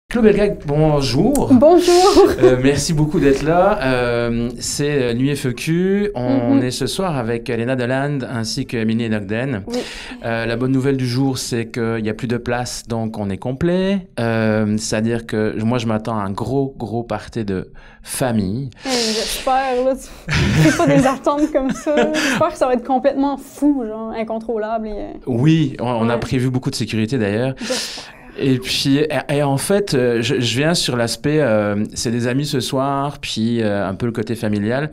Claude Belgacq, bonjour. Bonjour. Merci beaucoup d'être là. C'est Nuit FEQ. On est ce soir avec Léna Deland ainsi que Émilie Nogden. Oui. La bonne nouvelle du jour, c'est qu'il n'y a plus de place, donc on est complet. C'est-à-dire que moi, je m'attends à un gros party de famille. J'espère, là. C'est pas des attentes comme ça. J'espère que ça va être complètement fou, genre, incontrôlable. Oui, on a prévu beaucoup de sécurité d'ailleurs. Et puis, en fait, je viens sur l'aspect, c'est des amis ce soir, puis un peu le côté familial.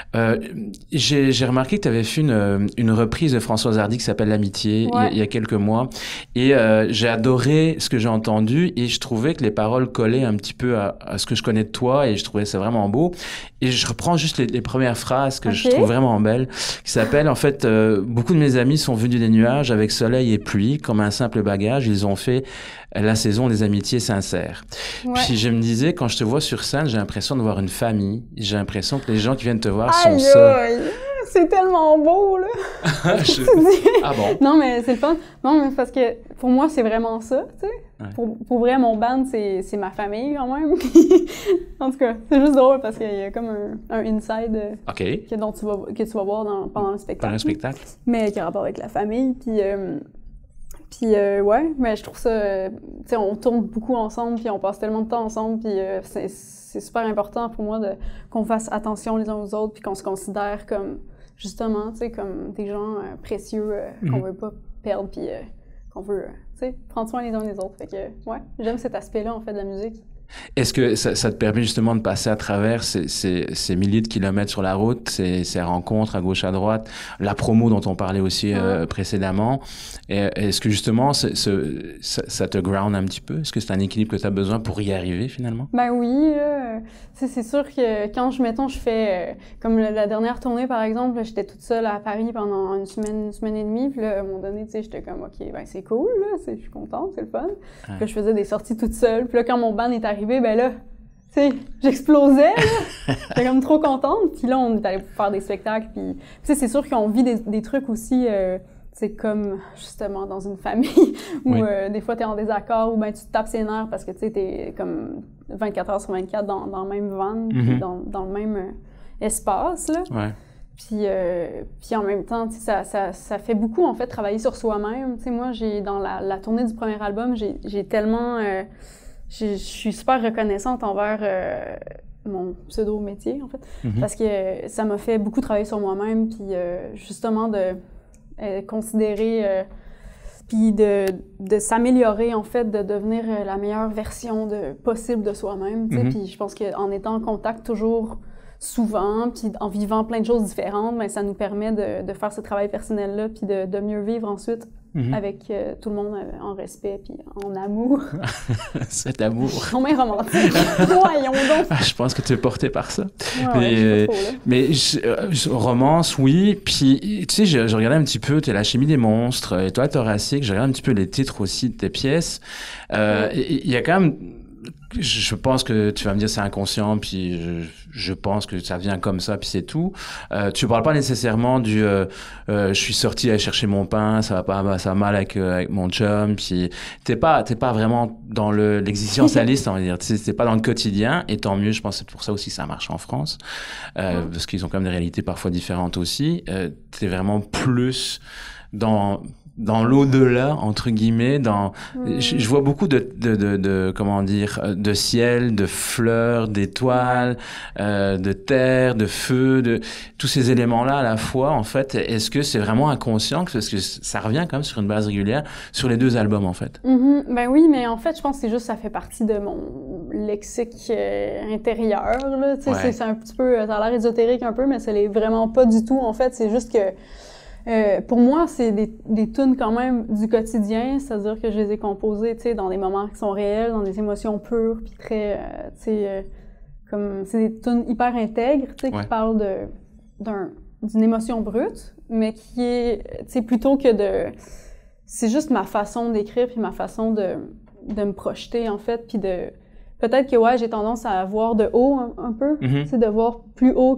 J'ai remarqué que tu avais fait une reprise de Françoise Hardy qui s'appelle L'Amitié il y a quelques mois. Et j'ai adoré ce que j'ai entendu et je trouvais que les paroles collaient un petit peu à ce que je connais de toi et je trouvais ça vraiment beau. Et je reprends juste les premières phrases que je trouve vraiment belles, qui s'appellent, en fait, beaucoup de mes amis sont venus des nuages avec soleil et pluie, comme un simple bagage. Ils ont fait la saison des amitiés sincères. Ouais. Puis je me disais, quand je te vois sur scène, j'ai l'impression de voir une famille. J'ai l'impression que les gens qui viennent te voir sont ça. C'est tellement beau, là! Ah bon? Non, mais c'est le fun. Non, mais parce que pour moi, c'est vraiment ça, tu sais. Ouais. Pour vrai, mon band, c'est ma famille, quand même. En tout cas, c'est juste drôle parce qu'il y a comme un inside que tu vas voir pendant le spectacle. Pendant le spectacle? Mais qui a rapport avec la famille, Puis ouais, mais je trouve ça, tu sais, on tourne beaucoup ensemble, puis on passe tellement de temps ensemble, puis c'est super important pour moi qu'on fasse attention les uns aux autres, puis qu'on se considère comme, justement, tu sais, comme des gens précieux qu'on veut pas perdre, puis qu'on veut, tu sais, prendre soin les uns des autres. Fait que, ouais, j'aime cet aspect-là, en fait, de la musique. Est-ce que ça te permet justement de passer à travers ces milliers de kilomètres sur la route, ces rencontres à gauche, à droite, la promo dont on parlait aussi précédemment? Est-ce que justement ça te ground un petit peu? Est-ce que c'est un équilibre que tu as besoin pour y arriver finalement? Ben oui, c'est sûr que quand je fais, comme la dernière tournée par exemple, j'étais toute seule à Paris pendant une semaine et demie, puis là, à un moment donné, tu sais, j'étais comme, OK, ben c'est cool, là, je suis contente, c'est le fun. Puis là, je faisais des sorties toute seule, puis là, quand mon band est arrivé, ben là, tu sais, j'explosais, là. J'étais comme trop contente. Puis là, on est allé faire des spectacles. Puis, tu sais, c'est sûr qu'on vit des trucs aussi, c'est comme, justement, dans une famille où des fois, t'es en désaccord ou ben tu te tapes ses nerfs parce que, tu sais, t'es comme 24 heures sur 24 dans le même van, puis dans le même espace, là. Ouais. Puis en même temps, tu sais, ça fait beaucoup, en fait, travailler sur soi-même. Tu sais, moi, dans la tournée du premier album, j'ai tellement... Je suis super reconnaissante envers mon pseudo-métier, en fait, parce que ça m'a fait beaucoup travailler sur moi-même, puis justement de considérer, puis de s'améliorer, en fait, de devenir la meilleure version possible de soi-même, tu sais, puis je pense qu'en étant en contact toujours souvent, puis en vivant plein de choses différentes, ben, ça nous permet de faire ce travail personnel-là, puis de mieux vivre ensuite avec tout le monde en respect, puis en amour. Cet amour. On est romantique. Voyons donc. Je pense que tu es porté par ça. Ouais, mais romance, oui. Puis, tu sais, je regardais un petit peu, tu es La Chimie des monstres, et toi, Thoracique, je regarde un petit peu les titres aussi de tes pièces. Il y a quand même... Je pense que tu vas me dire c'est inconscient, puis je pense que ça vient comme ça, puis c'est tout. Tu parles pas nécessairement du je suis sorti aller chercher mon pain, ça va mal avec mon chum, puis t'es pas vraiment dans l'existentialiste, on va dire. T'es pas dans le quotidien, et tant mieux. Je pense que c'est pour ça aussi que ça marche en France, parce qu'ils ont quand même des réalités parfois différentes aussi. T'es vraiment plus dans l'au-delà, entre guillemets, je vois beaucoup de comment dire, de ciel, de fleurs, d'étoiles, de terre, de feu, tous ces éléments-là à la fois, en fait. Est-ce que c'est vraiment inconscient? Parce que ça revient quand même sur une base régulière sur les deux albums, en fait. Ben oui, mais en fait, je pense que c'est juste ça fait partie de mon lexique intérieur, là. Tu sais, c'est un petit peu, ça a l'air ésotérique un peu, mais ça l'est vraiment pas du tout. En fait, c'est juste que pour moi, c'est des tunes quand même du quotidien, c'est-à-dire que je les ai composées, tu sais, dans des moments qui sont réels, dans des émotions pures, puis très, tu sais, comme c'est des tunes hyper intègres, tu sais, qui parlent d'une émotion brute, mais qui est, tu sais, plutôt que c'est juste ma façon d'écrire puis ma façon de me projeter en fait, puis peut-être que j'ai tendance à voir de haut un peu, tu sais, de voir plus haut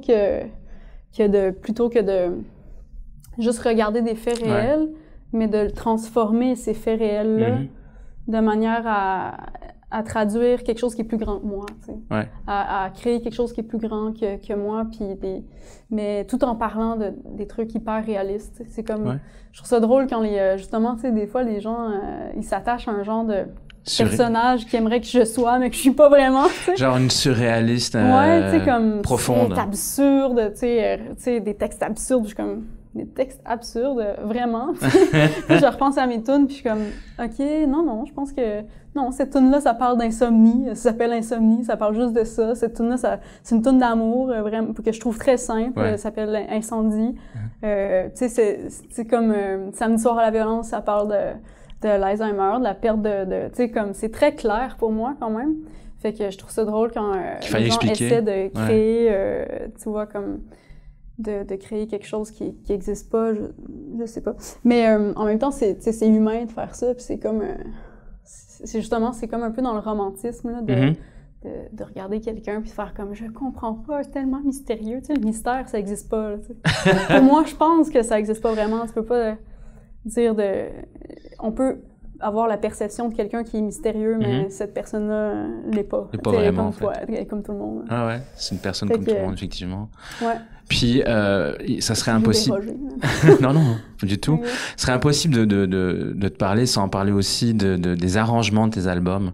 plutôt que de juste regarder des faits réels, mais de transformer ces faits réels-là de manière à à traduire quelque chose qui est plus grand que moi, tu sais. Ouais. À créer quelque chose qui est plus grand que moi, puis mais tout en parlant des trucs hyper réalistes. C'est comme, Ouais. je trouve ça drôle quand justement, tu sais, des fois, les gens, ils s'attachent à un genre de personnage qu'ils aimeraient que je sois, mais que je suis pas vraiment, tu sais. Genre une surréaliste Ouais, tu sais, comme, profonde. c'est absurde, tu sais, des textes absurdes, je suis comme... Des textes absurdes, vraiment. Puis je repense à mes tunes, puis je suis comme, OK, non, je pense que... Non, cette tune-là, ça parle d'insomnie. Ça s'appelle Insomnie, ça parle juste de ça. Cette tune-là, c'est une tune d'amour, vraiment, que je trouve très simple. Ouais. Ça s'appelle Incendie. Tu sais, c'est comme Samedi soir à la violence, ça parle de l'Alzheimer, de la perte de tu sais, comme, c'est très clair pour moi, quand même. Fait que je trouve ça drôle quand les gens essaient de créer, tu vois, comme... De créer quelque chose qui existe pas, je sais pas. Mais en même temps, c'est humain de faire ça, puis c'est comme... c'est comme un peu dans le romantisme, là, de regarder quelqu'un puis de faire comme « Je comprends pas, c'est tellement mystérieux. » Tu sais, le mystère, ça existe pas, là, tu sais. Pour moi, je pense que ça existe pas vraiment. Tu peux pas dire de... On peut avoir la perception de quelqu'un qui est mystérieux, mais cette personne-là l'est pas. L'est pas vraiment, en fait. Elle est comme tout le monde. Ah ouais, c'est une personne comme tout le monde, effectivement. Ouais. Puis, ça serait impossible... non, pas du tout. Ce serait impossible de te parler sans parler aussi des arrangements de tes albums.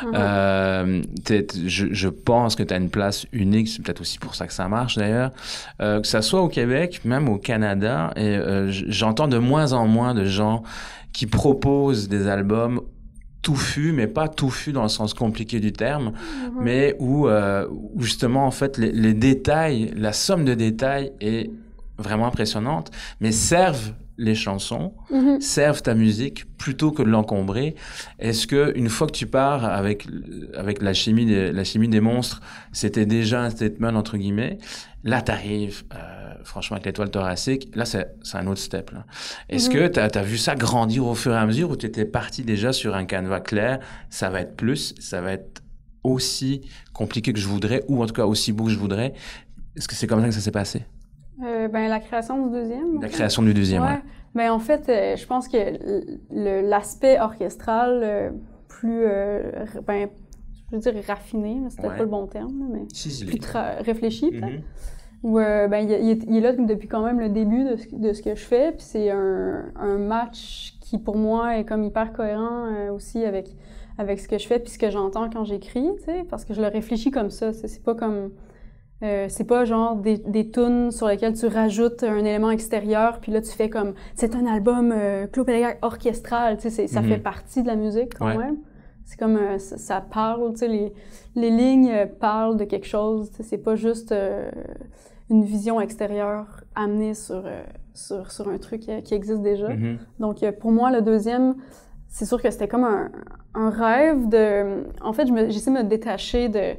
Je pense que tu as une place unique, c'est peut-être aussi pour ça que ça marche d'ailleurs, que ça soit au Québec, même au Canada, et j'entends de moins en moins de gens qui proposent des albums touffus, mais pas touffus dans le sens compliqué du terme, mais où justement, en fait, les détails, la somme de détails est vraiment impressionnante, mais servent les chansons, servent ta musique plutôt que de l'encombrer. Est-ce que une fois que tu pars avec la chimie des monstres, c'était déjà un statement entre guillemets, là t'arrives franchement avec l'étoile thoracique, là c'est un autre step là. Est-ce que t'as vu ça grandir au fur et à mesure ou t'étais parti déjà sur un canevas clair, ça va être plus, ça va être aussi compliqué que je voudrais ou en tout cas aussi beau que je voudrais? Est-ce que c'est comme ça que ça s'est passé? La création du deuxième. La création du deuxième, ouais. Ben en fait, je pense que l'aspect orchestral plus, je veux dire raffiné, c'est peut-être pas le bon terme, là, mais plus réfléchi, peut-être. Où il est là depuis quand même le début de ce que je fais, puis c'est un match qui pour moi est comme hyper cohérent aussi avec ce que je fais puis ce que j'entends quand j'écris, tu sais, parce que je le réfléchis comme ça, c'est pas comme... c'est pas genre des tunes sur lesquelles tu rajoutes un élément extérieur, puis là tu fais comme c'est un album Claude Pélégac orchestral, tu sais, ça fait partie de la musique quand même. C'est comme ça parle, tu sais, les lignes parlent de quelque chose, tu sais, c'est pas juste une vision extérieure amenée sur un truc qui existe déjà. Donc pour moi le deuxième, c'est sûr que c'était comme un rêve de... En fait, j'essaie de me détacher de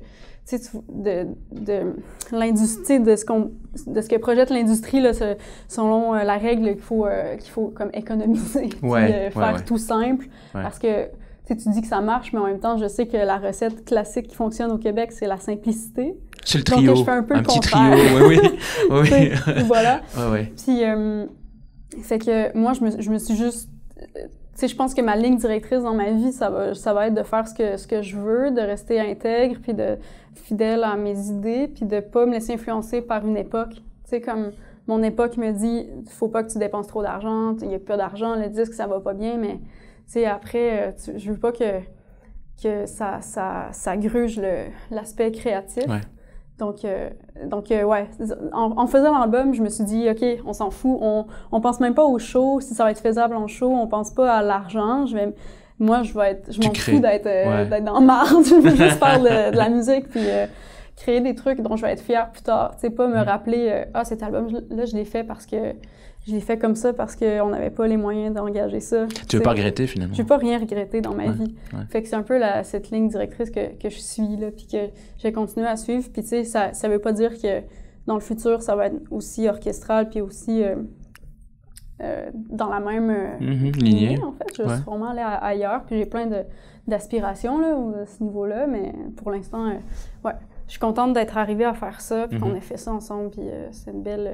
l'industrie, de ce que projette l'industrie là, selon la règle qu'il faut comme économiser, faire tout simple, parce que tu dis que ça marche, mais en même temps, je sais que la recette classique qui fonctionne au Québec, c'est la simplicité. C'est le trio, donc, je fais un petit trio, oui. Voilà. Ouais. Puis, c'est que moi, je me suis juste... Tu sais, je pense que ma ligne directrice dans ma vie, ça va être de faire ce que je veux, de rester intègre, puis de fidèle à mes idées, puis de pas me laisser influencer par une époque. Tu sais, comme mon époque me dit, faut pas que tu dépenses trop d'argent, il y a pas d'argent, le disque, ça va pas bien, mais tu sais, après, je veux pas que ça gruge l'aspect créatif. Ouais. Donc ouais, en faisant l'album, je me suis dit, OK, on s'en fout, on pense même pas au show, si ça va être faisable en show, on pense pas à l'argent, je m'en fous d'être dans marde, je veux juste faire de la musique, puis créer des trucs dont je vais être fière plus tard, tu sais, pas me rappeler, cet album-là, je l'ai fait parce que je l'ai fait comme ça parce qu'on n'avait pas les moyens d'engager ça. Tu veux pas regretter, finalement? Je veux pas rien regretter dans ma vie. Ouais. Fait que c'est un peu cette ligne directrice que je suis, là, puis que j'ai continué à suivre. Puis tu sais, ça veut pas dire que dans le futur, ça va être aussi orchestral, puis aussi dans la même lignée, en fait. Je suis vraiment allée ailleurs, puis j'ai plein d'aspirations, là, à ce niveau-là, mais pour l'instant, je suis contente d'être arrivée à faire ça, puis qu'on ait fait ça ensemble, puis c'est une belle...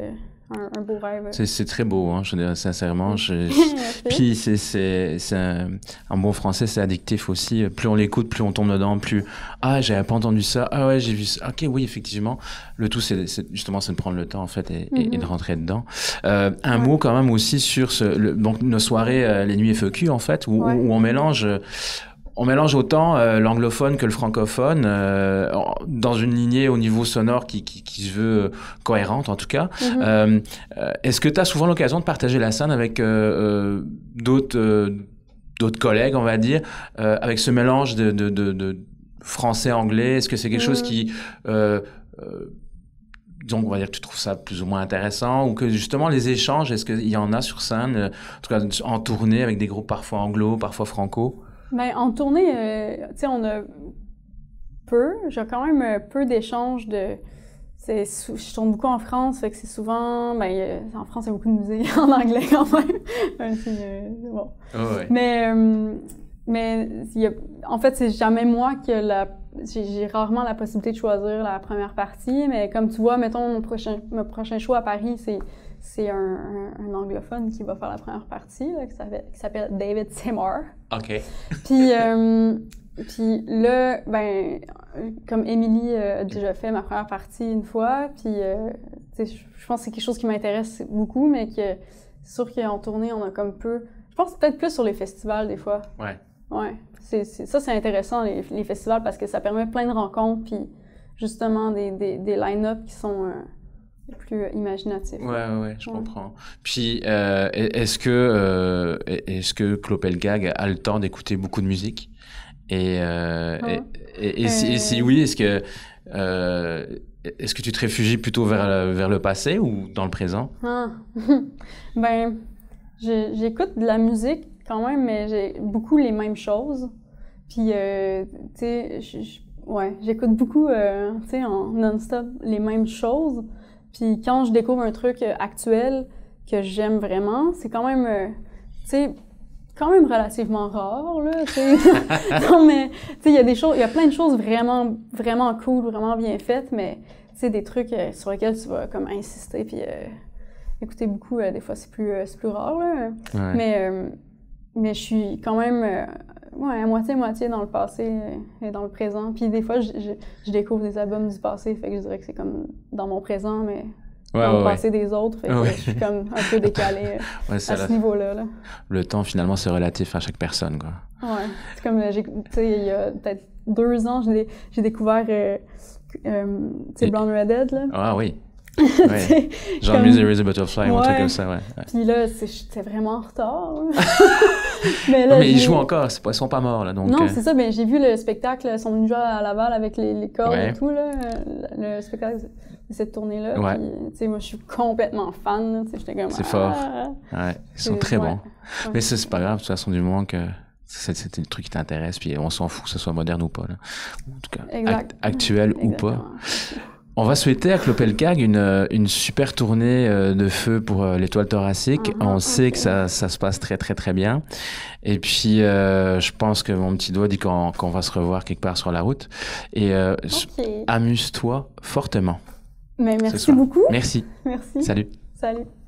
un beau rêve. C'est très beau, hein, je veux dire, sincèrement. Puis c'est en bon français, c'est addictif aussi. Plus on l'écoute, plus on tombe dedans, plus ah, j'avais pas entendu ça, ah ouais, j'ai vu ça. Ok, oui, effectivement. Le tout, c'est justement c'est de prendre le temps en fait et de rentrer dedans. Un mot quand même aussi sur donc nos soirées, les nuits FEQ en fait, où on mélange. On mélange autant l'anglophone que le francophone dans une lignée au niveau sonore qui se veut cohérente en tout cas. Est-ce que tu as souvent l'occasion de partager la scène avec d'autres collègues, on va dire, avec ce mélange de français-anglais? Est-ce que c'est quelque chose qui... donc, on va dire que tu trouves ça plus ou moins intéressant ou que justement les échanges, est-ce qu'il y en a sur scène, en tout cas en tournée avec des groupes parfois anglo, parfois franco? Ben, en tournée, tu sais, on a j'ai quand même peu d'échanges je tourne beaucoup en France, fait que c'est souvent, en France, il y a beaucoup de musique en anglais quand même. Bon. Oh, ouais. Mais en fait, c'est jamais moi j'ai rarement la possibilité de choisir la première partie, mais comme tu vois, mettons, mon prochain show à Paris, c'est un anglophone qui va faire la première partie, là, qui s'appelle David Seymour. OK. Puis là, comme Émilie a déjà fait ma première partie une fois, puis je pense que c'est quelque chose qui m'intéresse beaucoup, mais que c'est sûr qu'en tournée, on a comme peu... Je pense peut-être plus sur les festivals, des fois. Ouais. Ouais. Ça, c'est intéressant, les festivals, parce que ça permet plein de rencontres, puis justement des line-up qui sont... plus imaginatif. Ouais, je comprends. Puis, est-ce que Clopelgag a le temps d'écouter beaucoup de musique? Et si oui, est-ce que tu te réfugies plutôt vers le passé ou dans le présent? J'écoute de la musique quand même, mais j'ai beaucoup les mêmes choses. Puis, tu sais, j'écoute beaucoup, tu sais, en non-stop les mêmes choses. Puis quand je découvre un truc actuel que j'aime vraiment, c'est quand même, tu sais, quand même relativement rare, là, tu sais. Non, mais, tu sais, il y a plein de choses vraiment, vraiment cool, vraiment bien faites, mais, tu sais, des trucs sur lesquels tu vas, comme, insister, puis écouter beaucoup, des fois, c'est plus rare, là. Ouais. Mais je suis quand même, à moitié dans le passé et dans le présent. Puis des fois, je découvre des albums du passé, fait que je dirais que c'est comme dans mon présent, mais dans le passé des autres. Fait que je suis comme un peu décalée à ce niveau-là. Là. Le temps, finalement, c'est relatif à chaque personne, quoi. Ouais. C'est comme, tu sais, il y a peut-être 2 ans, j'ai découvert, tu sais, Blonde Redhead, là. Ah oui. Ouais. Genre Misery is a Butterfly ou un truc comme ça, ouais. Puis là, j'étais vraiment en retard. mais ils jouent encore, ils sont pas morts, là, donc... Non, c'est ça, mais j'ai vu le spectacle, ils sont venus jouer à Laval avec les cordes et tout, là, le spectacle de cette tournée-là. Ouais. Puis, tu sais, moi, je suis complètement fan, là, tu sais, j'étais comme... C'est fort. Ouais, ils sont très bons. Ouais. Mais c'est pas grave, de toute façon, du moment que c'est le truc qui t'intéresse, puis on s'en fout que ce soit moderne ou pas, là. En tout cas, actuel ou pas. On va souhaiter à Clopelgag une super tournée de feu pour l'étoile thoracique. On sait que ça se passe très, très, très bien. Et puis, je pense que mon petit doigt dit qu'on va se revoir quelque part sur la route. Et amuse-toi fortement. Mais merci beaucoup. Merci. Merci. Salut. Salut.